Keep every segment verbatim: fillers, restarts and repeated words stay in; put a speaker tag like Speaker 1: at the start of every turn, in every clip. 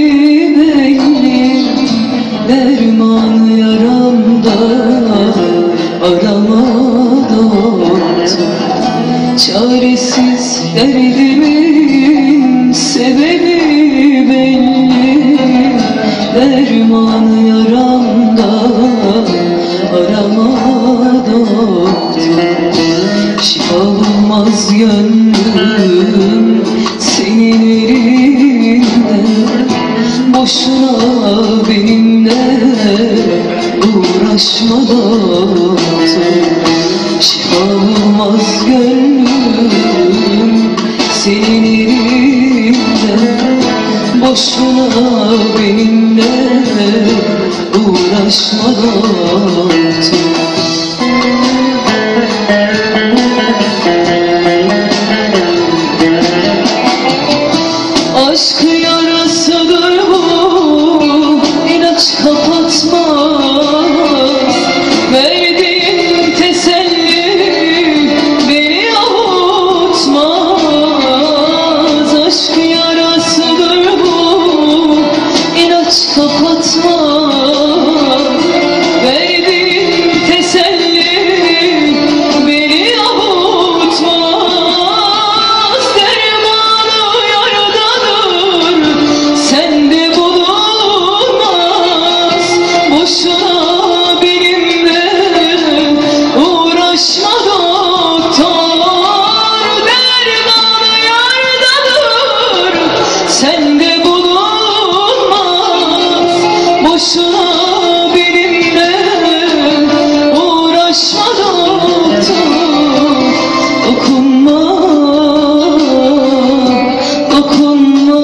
Speaker 1: belli, derman yaramda arama doktor. Çaresiz derdimin sebebi belli, derman yaramda arama doktor. Şifa bulmaz gönlüm senin elinde, boşuna benimle uğraşma doktor. Şifa bulmaz gönlüm senin elinde, boşuna benimle uğraşma doktor. Aşk yarasıdır bu, ilaç kapatmaz. Verdiğin teselli beni avutmaz. Aşk yarasıdır bu, ilaç kapatmaz. Verdiğin teselli beni avutmaz. Dermanı yaradadır, sende bulunmaz. Boşuna benimle uğraşma doktor. Dermanı yaradadır, sende bulunmaz. Boşuna benimle uğraşma doktor. Dokunma, dokunma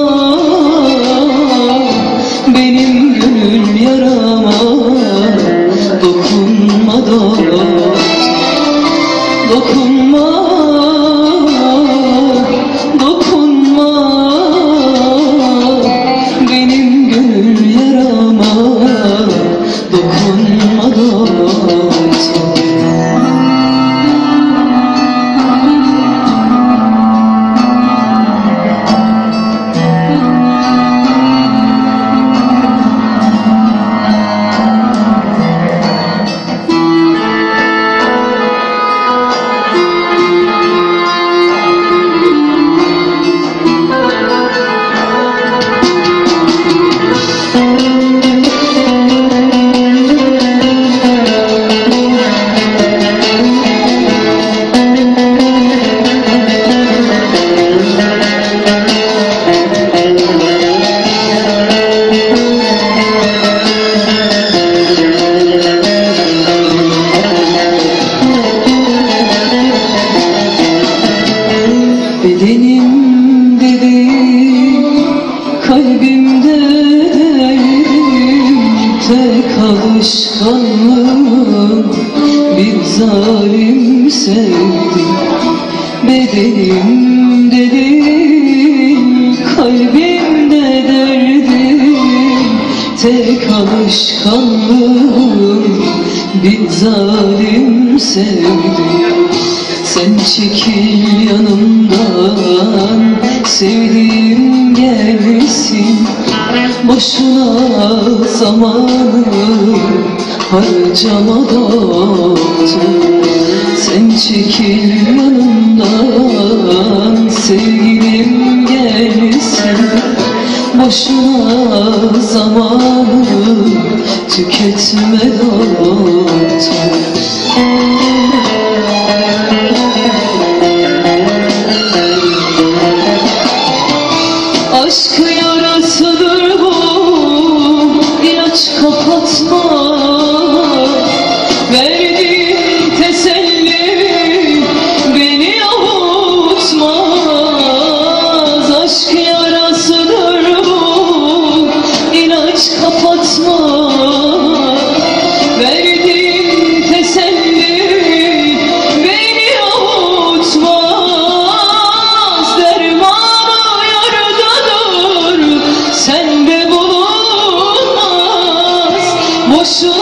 Speaker 1: benim gönül yarama, dokunma doktor. Dokunma, dokunma benim gönül yarama, dokunma doktor. Bedenimde değil, kalbimde değilim. Tek alışkanlığım bir zalim sevdi. Bedenimde değil, kalbimde derdim. Tek alışkanlığım bir zalim sevdi. Sen çekil yanımdan, sevdiğim gelsin. Boşuna zamanı harcama doktor. Sen çekil yanımdan, sevgilim gelsin. Boşuna zamanı tüketme doktor. Aşk yarasıdır bu, ilaç kapatmaz. Verdiğin teselli beni avutmaz. Aşk yarasıdır bu, ilaç kapatmaz. Verdiğin teselli beni avutmaz. Dermanı yaradadır, sende bulunmaz. Boşuna